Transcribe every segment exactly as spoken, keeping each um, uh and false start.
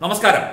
നമസ്കാരം.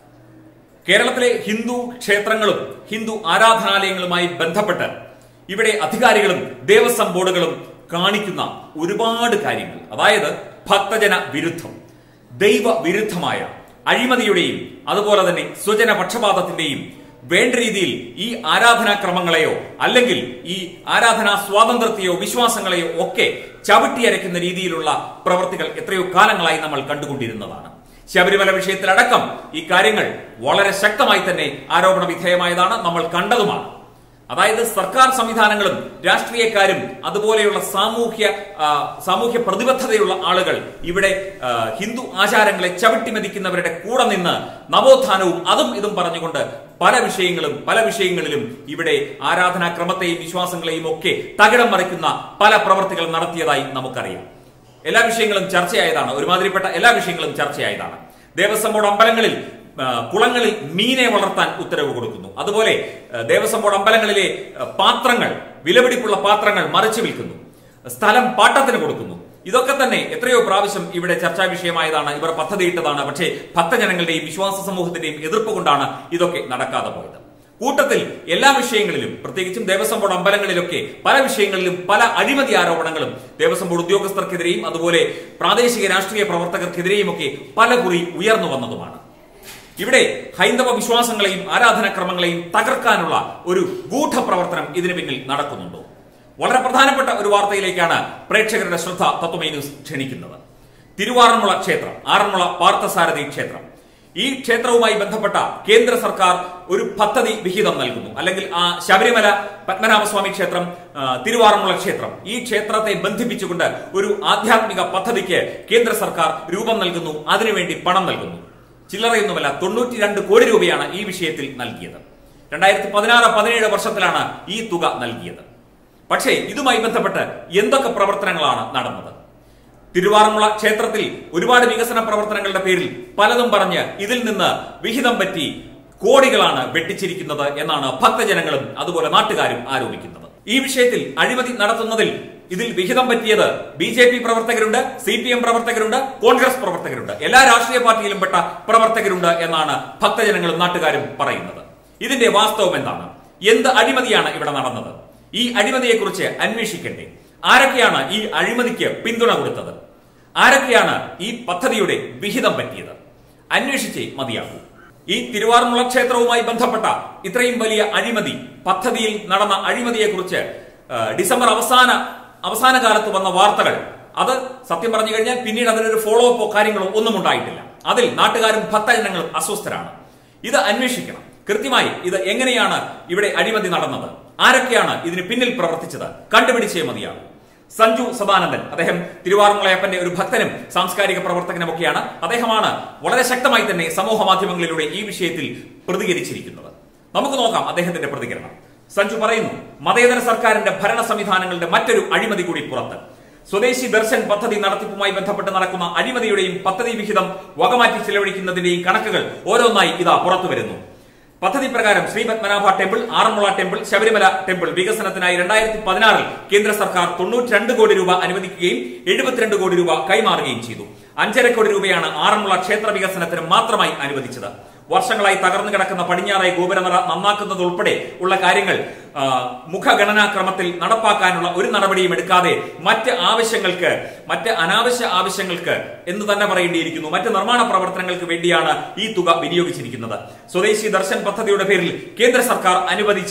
കേരളത്തിലെ ഹിന്ദു ക്ഷേത്രങ്ങളും ഹിന്ദു ആരാധനാലയങ്ങളുമായി ബന്ധപ്പെട്ട് ഇവിടെ അധികാരികളും ദേവസ്വം ബോർഡുകളും കാണിക്കുന്ന ഒരുപാട് കാര്യങ്ങൾ, അതായത് ഭക്തജന വിരുദ്ധം, ദൈവ വിരുദ്ധമായ അഴിമതിയുടെയും അതുപോലെ തന്നെ സ്വജന പക്ഷപാതത്തിന്റെയും വേണ്ട രീതിയിൽ ഈ ആരാധനാക്രമങ്ങളെയോ അല്ലെങ്കിൽ ഈ ആരാധനാ സ്വാതന്ത്ര്യത്തെയോ വിശ്വാസങ്ങളെയോ ഒക്കെ ചവിട്ടിയരയ്ക്കുന്ന രീതിയിലുള്ള പ്രവൃത്തികൾ എത്രയോ കാലങ്ങളായി നമ്മൾ കണ്ടുകൊണ്ടിരുന്നതാണ്. ശബരിമല വിഷയത്തിലടക്കം ഈ കാര്യങ്ങൾ വളരെ ശക്തമായി തന്നെ ആരോപണ വിധേയമായതാണ്, നമ്മൾ കണ്ടതുമാണ്. അതായത് സർക്കാർ സംവിധാനങ്ങളും രാഷ്ട്രീയക്കാരും അതുപോലെയുള്ള സാമൂഹ്യ സാമൂഹ്യ പ്രതിബദ്ധതയുള്ള ആളുകൾ ഇവിടെ ഹിന്ദു ആചാരങ്ങളെ ചവിട്ടിമെതിക്കുന്നവരുടെ കൂടെ നിന്ന് നവോത്ഥാനവും അതും ഇതും പറഞ്ഞുകൊണ്ട് പല വിഷയങ്ങളും പല വിഷയങ്ങളിലും ഇവിടെ ആരാധനാക്രമത്തെയും വിശ്വാസങ്ങളെയും ഒക്കെ തകിടം മറിക്കുന്ന പല പ്രവർത്തികൾ നടത്തിയതായി നമുക്കറിയാം. എല്ലാ വിഷയങ്ങളും ചർച്ചയായതാണ്, ഒരുമാതിരിപ്പെട്ട എല്ലാ വിഷയങ്ങളും ചർച്ചയായതാണ്. ദേവസ്വം ബോർഡ് അമ്പലങ്ങളിൽ കുളങ്ങളിൽ മീനെ വളർത്താൻ ഉത്തരവ് കൊടുക്കുന്നു. അതുപോലെ ദേവസ്വം ബോർഡ് അമ്പലങ്ങളിലെ പാത്രങ്ങൾ, വിലപിടിപ്പുള്ള പാത്രങ്ങൾ മറിച്ചു വിൽക്കുന്നു, സ്ഥലം പാട്ടത്തിന് കൊടുക്കുന്നു. ഇതൊക്കെ തന്നെ എത്രയോ പ്രാവശ്യം ഇവിടെ ചർച്ചാ വിഷയമായതാണ്, ഇവർ പദ്ധതിയിട്ടതാണ്. പക്ഷേ ഭക്തജനങ്ങളുടെയും വിശ്വാസ സമൂഹത്തിന്റെയും എതിർപ്പ് കൊണ്ടാണ് ഇതൊക്കെ നടക്കാതെ പോയത്. കൂട്ടത്തിൽ എല്ലാ വിഷയങ്ങളിലും, പ്രത്യേകിച്ചും ദേവസ്വം ബോർഡ് അമ്പലങ്ങളിലൊക്കെ പല വിഷയങ്ങളിലും പല അഴിമതി ആരോപണങ്ങളും ദേവസ്വം ബോർഡ് ഉദ്യോഗസ്ഥർക്കെതിരെയും അതുപോലെ പ്രാദേശിക രാഷ്ട്രീയ പ്രവർത്തകർക്കെതിരെയും ഒക്കെ പല കുറി ഉയർന്നു വന്നതുമാണ്. ഇവിടെ ഹൈന്ദവ വിശ്വാസങ്ങളെയും ആരാധനാക്രമങ്ങളെയും തകർക്കാനുള്ള ഒരു ഗൂഢപ്രവർത്തനം ഇതിനു പിന്നിൽ നടക്കുന്നുണ്ടോ? വളരെ പ്രധാനപ്പെട്ട ഒരു വാർത്തയിലേക്കാണ് പ്രേക്ഷകരുടെ ശ്രദ്ധ തത്വമയി ന്യൂസ് ക്ഷണിക്കുന്നത്. തിരുവാറന്മുള ക്ഷേത്രം, ആറന്മുള പാർത്ഥസാരഥി ക്ഷേത്രം, ഈ ക്ഷേത്രവുമായി ബന്ധപ്പെട്ട കേന്ദ്ര സർക്കാർ ഒരു പദ്ധതി വിഹിതം നൽകുന്നു. അല്ലെങ്കിൽ ആ ശബരിമല പത്മനാഭസ്വാമി ക്ഷേത്രം, തിരുവാറന്മുള ക്ഷേത്രം, ഈ ക്ഷേത്രത്തെ ബന്ധിപ്പിച്ചുകൊണ്ട് ഒരു ആധ്യാത്മിക പദ്ധതിക്ക് കേന്ദ്ര സർക്കാർ രൂപം നൽകുന്നു, അതിനുവേണ്ടി പണം നൽകുന്നു. ചില്ലറയൊന്നുമല്ല, തൊണ്ണൂറ്റി രണ്ട് കോടി രൂപയാണ് ഈ വിഷയത്തിൽ നൽകിയത്. രണ്ടായിരത്തി പതിനാറ് പതിനേഴ് വർഷത്തിലാണ് ഈ തുക നൽകിയത്. പക്ഷേ ഇതുമായി ബന്ധപ്പെട്ട് എന്തൊക്കെ പ്രവർത്തനങ്ങളാണ് നടന്നത്? തിരുവാറന്മുള ക്ഷേത്രത്തിൽ ഒരുപാട് വികസന പ്രവർത്തനങ്ങളുടെ പേരിൽ പലതും പറഞ്ഞ് ഇതിൽ നിന്ന് വിഹിതം പറ്റി കോടികളാണ് വെട്ടിച്ചിരിക്കുന്നത് എന്നാണ് ഭക്തജനങ്ങളും അതുപോലെ നാട്ടുകാരും ആരോപിക്കുന്നത്. ഈ വിഷയത്തിൽ അഴിമതി നടത്തുന്നതിൽ ഇതിൽ വിഹിതം പറ്റിയത് ബി ജെ പി പ്രവർത്തകരുണ്ട്, സി പി എം പ്രവർത്തകരുണ്ട്, കോൺഗ്രസ് പ്രവർത്തകരുണ്ട്, എല്ലാ രാഷ്ട്രീയ പാർട്ടിയിലും പെട്ട പ്രവർത്തകരുണ്ട് എന്നാണ് ഭക്തജനങ്ങളും നാട്ടുകാരും പറയുന്നത്. ഇതിന്റെ വാസ്തവം എന്താണ്? എന്ത് അഴിമതിയാണ് ഇവിടെ നടന്നത്? ഈ അഴിമതിയെക്കുറിച്ച് അന്വേഷിക്കണ്ടേ? ആരൊക്കെയാണ് ഈ അഴിമതിക്ക് പിന്തുണ കൊടുത്തത്? ആരൊക്കെയാണ് ഈ പദ്ധതിയുടെ വിഹിതം പറ്റിയത്? അന്വേഷിച്ചേ മതിയാകൂ. ഈ തിരുവാറന്മുള ക്ഷേത്രവുമായി ബന്ധപ്പെട്ട ഇത്രയും വലിയ അഴിമതി, പദ്ധതിയിൽ നടന്ന അഴിമതിയെക്കുറിച്ച് ഡിസംബർ അവസാന അവസാന കാലത്ത് വന്ന വാർത്തകൾ, അത് സത്യം പറഞ്ഞു കഴിഞ്ഞാൽ പിന്നീട് അതിനൊരു ഫോളോ അപ്പോ കാര്യങ്ങളോ ഒന്നും ഉണ്ടായിട്ടില്ല. അതിൽ നാട്ടുകാരും ഭക്തജനങ്ങളും അസ്വസ്ഥരാണ്. ഇത് അന്വേഷിക്കണം കൃത്യമായി. ഇത് എങ്ങനെയാണ് ഇവിടെ അഴിമതി നടന്നത്? ആരൊക്കെയാണ് ഇതിന് പിന്നിൽ പ്രവർത്തിച്ചത്? കണ്ടുപിടിച്ചേ മതിയാകും. സഞ്ജു സദാനന്ദൻ, അദ്ദേഹം തിരുവാറന്മുളയപ്പന്റെ ഒരു ഭക്തനും സാംസ്കാരിക പ്രവർത്തകനുമൊക്കെയാണ്. അദ്ദേഹമാണ് വളരെ ശക്തമായി തന്നെ സമൂഹ മാധ്യമങ്ങളിലൂടെ ഈ വിഷയത്തിൽ പ്രതികരിച്ചിരിക്കുന്നത്. നമുക്ക് നോക്കാം അദ്ദേഹത്തിന്റെ പ്രതികരണം. സഞ്ജു പറയുന്നു, മതേതര സർക്കാരിന്റെ ഭരണ സംവിധാനങ്ങളുടെ മറ്റൊരു അഴിമതി കൂടി പുറത്ത്. സ്വദേശി ദർശൻ പദ്ധതി നടത്തിപ്പുമായി ബന്ധപ്പെട്ട് നടക്കുന്ന അഴിമതിയുടെയും പദ്ധതി വിഹിതം വകമാറ്റി ചെലവഴിക്കുന്നതിന്റെയും കണക്കുകൾ ഓരോന്നായി ഇതാ പുറത്തു വരുന്നു. പദ്ധതി പ്രകാരം Shri Padmanabha temple, Aranmula temple, Sabarimala temple വികസനത്തിനായി രണ്ടായിരത്തി പതിനാറിൽ കേന്ദ്ര സർക്കാർ തൊണ്ണൂറ്റി രണ്ട് കോടി രൂപ അനുവദിക്കുകയും എഴുപത്തിരണ്ട് കോടി രൂപ കൈമാറുകയും ചെയ്തു. അഞ്ചര കോടി രൂപയാണ് ആറന്മുള ക്ഷേത്ര വികസനത്തിന് മാത്രമായി അനുവദിച്ചത്. വർഷങ്ങളായി തകർന്നു കിടക്കുന്ന പടിഞ്ഞാറായി ഗോപുരനറ നന്നാക്കുന്നത് ഉൾപ്പെടെ ഉള്ള കാര്യങ്ങൾ മുഖഗണനാക്രമത്തിൽ നടപ്പാക്കാനുള്ള ഒരു നടപടിയും എടുക്കാതെ മറ്റ് ആവശ്യങ്ങൾക്ക്, മറ്റ് അനാവശ്യ ആവശ്യങ്ങൾക്ക് എന്ന് തന്നെ പറയേണ്ടിയിരിക്കുന്നു, മറ്റ് നിർമ്മാണ പ്രവർത്തനങ്ങൾക്ക് വേണ്ടിയാണ് ഈ തുക വിനിയോഗിച്ചിരിക്കുന്നത്. സ്വദേശി ദർശൻ പദ്ധതിയുടെ പേരിൽ കേന്ദ്ര സർക്കാർ അനുവദിച്ച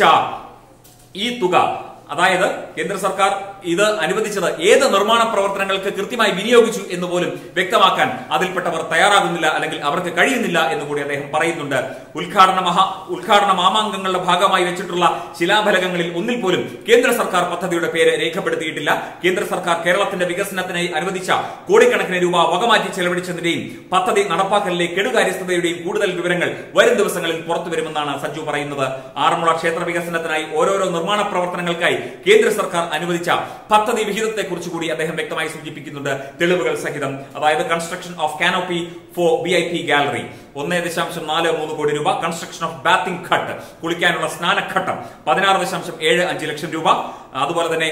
ഈ തുക, അതായത് കേന്ദ്ര സർക്കാർ ഇത് അനുവദിച്ചത് ഏത് നിർമ്മാണ പ്രവർത്തനങ്ങൾക്ക് കൃത്യമായി വിനിയോഗിച്ചു എന്ന് പോലും വ്യക്തമാക്കാൻ അതിൽപ്പെട്ടവർ തയ്യാറാകുന്നില്ല, അല്ലെങ്കിൽ അവർക്ക് കഴിയുന്നില്ല എന്ന് കൂടി അദ്ദേഹം പറയുന്നുണ്ട്. ഉദ്ഘാടന മഹാ ഉദ്ഘാടന മാമാങ്കങ്ങളുടെ ഭാഗമായി വെച്ചിട്ടുള്ള ശിലാഫലകങ്ങളിൽ ഒന്നിൽ പോലും കേന്ദ്ര സർക്കാർ പദ്ധതിയുടെ പേര് രേഖപ്പെടുത്തിയിട്ടില്ല. കേന്ദ്ര സർക്കാർ കേരളത്തിന്റെ വികസനത്തിനായി അനുവദിച്ച കോടിക്കണക്കിന് രൂപ വകമാറ്റി ചെലവഴിച്ചതിന്റെയും പദ്ധതി നടപ്പാക്കലിലെ കെടുകാര്യസ്ഥതയുടെയും കൂടുതൽ വിവരങ്ങൾ വരും ദിവസങ്ങളിൽ പുറത്തുവരുമെന്നാണ് സഞ്ജു പറയുന്നത്. ആറന്മുള ക്ഷേത്ര വികസനത്തിനായി ഓരോരോ നിർമ്മാണ പ്രവർത്തനങ്ങൾക്കായി കേന്ദ്ര സർക്കാർ അനുവദിച്ച പദ്ധതി വിഹിതത്തെക്കുറിച്ച് കൂടി അദ്ദേഹം വ്യക്തമായി സൂചിപ്പിക്കുന്നുണ്ട്, തെളിവുകൾ സഹിതം. അതായത് construction of canopy for V I P gallery ഒന്നേ ദശാംശം നാല് മൂന്ന് കോടി രൂപ. കൺസ്ട്രക്ഷൻ ഓഫ് ബാത്തിംഗ് ഘട്ട്, കുളിക്കാനുള്ള സ്നാനഘട്ടം പതിനാറ് ദശാംശം ഏഴ് അഞ്ച് ലക്ഷം രൂപ. അതുപോലെ തന്നെ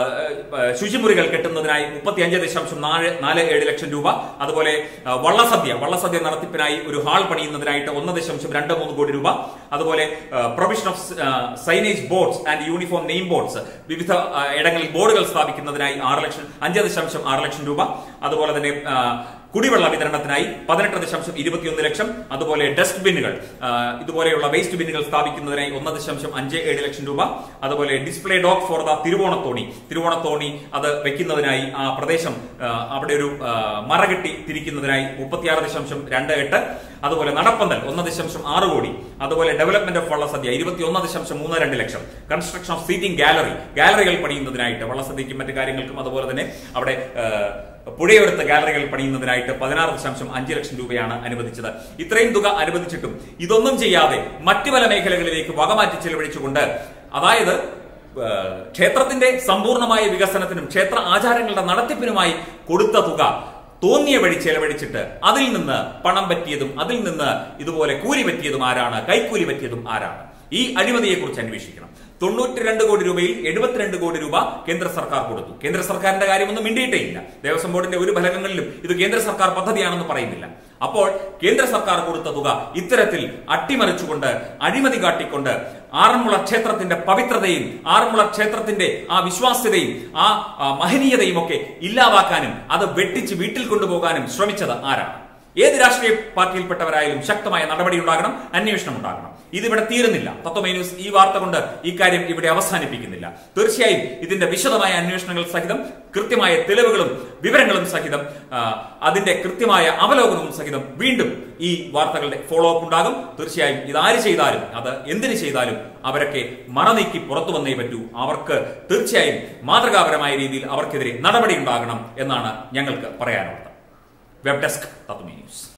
ശുചിമുറികൾ കെട്ടുന്നതിനായി മുപ്പത്തി അഞ്ച് ദശാംശം നാല് നാല് ഏഴ് ലക്ഷം രൂപ. അതുപോലെ വള്ളസദ്യ വള്ളസദ്യ നടത്തിപ്പിനായി ഒരു ഹാൾ പണിയുന്നതിനായിട്ട് ഒന്ന് ദശാംശം രണ്ട് മൂന്ന് കോടി രൂപ. അതുപോലെ provision of signage boards and uniform name boards, വിവിധ ഇടങ്ങളിൽ ബോർഡുകൾ സ്ഥാപിക്കുന്നതിനായി ആറ് ലക്ഷം അഞ്ച് ദശാംശം ആറ് ലക്ഷം രൂപ. അതുപോലെ തന്നെ കുടിവെള്ള വിതരണത്തിനായി പതിനെട്ട് ദശാംശം ഇരുപത്തിയൊന്ന് ലക്ഷം. അതുപോലെ ഡസ്റ്റ്ബിന്നുകൾ, ഇതുപോലെയുള്ള വേസ്റ്റ് ബിന്നുകൾ സ്ഥാപിക്കുന്നതിനായി ഒന്ന് ദശാംശം അഞ്ച് ഏഴ് ലക്ഷം രൂപ. അതുപോലെ display dock for the Thiruvonathoni Thiruvonathoni അത് വെക്കുന്നതിനായി ആ പ്രദേശം അവിടെ ഒരു മറകെട്ടി തിരിക്കുന്നതിനായി മുപ്പത്തിയാറ് ദശാംശം രണ്ട് എട്ട്. അതുപോലെ നടപ്പന്തൽ ഒന്ന് ദശാംശം ആറ് കോടി. അതുപോലെ ഡെവലപ്മെന്റ് ഓഫ് വള്ളസദ്യ ഇരുപത്തി ഒന്ന് ദശാംശം മൂന്ന് രണ്ട് ലക്ഷം. കൺസ്ട്രക്ഷൻ ഓഫ് സീറ്റിംഗ് ഗാലറി, ഗാലറികൾ പണിയുന്നതിനായിട്ട് വള്ളസദ്യക്കും മറ്റു കാര്യങ്ങൾക്കും അതുപോലെ തന്നെ അവിടെ പുഴയോരത്ത് ഗാലറികൾ പണിയുന്നതിനായിട്ട് പതിനാറ് ദശാംശം അഞ്ച് ലക്ഷം രൂപയാണ് അനുവദിച്ചത്. ഇത്രയും തുക അനുവദിച്ചിട്ടും ഇതൊന്നും ചെയ്യാതെ മറ്റു പല മേഖലകളിലേക്ക് വകമാറ്റി ചെലവഴിച്ചുകൊണ്ട്, അതായത് ക്ഷേത്രത്തിന്റെ സമ്പൂർണമായ വികസനത്തിനും ക്ഷേത്ര ആചാരങ്ങളുടെ നടത്തിപ്പിനുമായി കൊടുത്ത തുക തോന്നിയ വഴി ചെലവഴിച്ചിട്ട് അതിൽ നിന്ന് പണം പറ്റിയതും അതിൽ നിന്ന് ഇതുപോലെ കൂലി പറ്റിയതും ആരാണ്, കൈക്കൂലി പറ്റിയതും ആരാണ്? ഈ അഴിമതിയെ കുറിച്ച് അന്വേഷിക്കണം. തൊണ്ണൂറ്റി രണ്ട് കോടി രൂപയിൽ എഴുപത്തിരണ്ട് കോടി രൂപ കേന്ദ്ര സർക്കാർ കൊടുത്തു. കേന്ദ്ര സർക്കാരിന്റെ കാര്യമൊന്നും മിണ്ടിയിട്ടേ ഇല്ല. ദേവസ്വം ബോർഡിന്റെ ഒരു ഫലകങ്ങളിലും ഇത് കേന്ദ്ര സർക്കാർ പദ്ധതിയാണെന്ന് പറയുന്നില്ല. അപ്പോൾ കേന്ദ്ര സർക്കാർ കൊടുത്ത തുക ഇത്തരത്തിൽ അട്ടിമറിച്ചുകൊണ്ട്, അഴിമതി കാട്ടിക്കൊണ്ട് ആറന്മുള ക്ഷേത്രത്തിന്റെ പവിത്രതയും ആറന്മുള ക്ഷേത്രത്തിന്റെ ആ വിശ്വാസ്യതയും ആ മഹനീയതയും ഒക്കെ ഇല്ലാതാക്കാനും അത് വെട്ടിച്ച് വീട്ടിൽ കൊണ്ടുപോകാനും ശ്രമിച്ചത് ആരാണ്? ഏത് രാഷ്ട്രീയ പാർട്ടിയിൽപ്പെട്ടവരായാലും ശക്തമായ നടപടി ഉണ്ടാകണം, അന്വേഷണം ഉണ്ടാകണം. ഇതിവിടെ തീരുന്നില്ല. തത്വമയി ന്യൂസ് ഈ വാർത്ത കൊണ്ട് ഈ കാര്യം ഇവിടെ അവസാനിപ്പിക്കുന്നില്ല. തീർച്ചയായും ഇതിന്റെ വിശദമായ അന്വേഷണങ്ങൾ സഹിതം, കൃത്യമായ തെളിവുകളും വിവരങ്ങളും സഹിതം, അതിന്റെ കൃത്യമായ അവലോകനവും സഹിതം വീണ്ടും ഈ വാർത്തകളുടെ ഫോളോ അപ്പ് ഉണ്ടാകും. തീർച്ചയായും ഇതാര് ചെയ്താലും, അത് എന്തിനു ചെയ്താലും അവരൊക്കെ മറനീക്കി പുറത്തു വന്നേ പറ്റൂ. അവർക്ക് തീർച്ചയായും മാതൃകാപരമായ രീതിയിൽ അവർക്കെതിരെ നടപടി ഉണ്ടാകണം എന്നാണ് ഞങ്ങൾക്ക് പറയാനുള്ളത്. Web desk Tattvamayi news.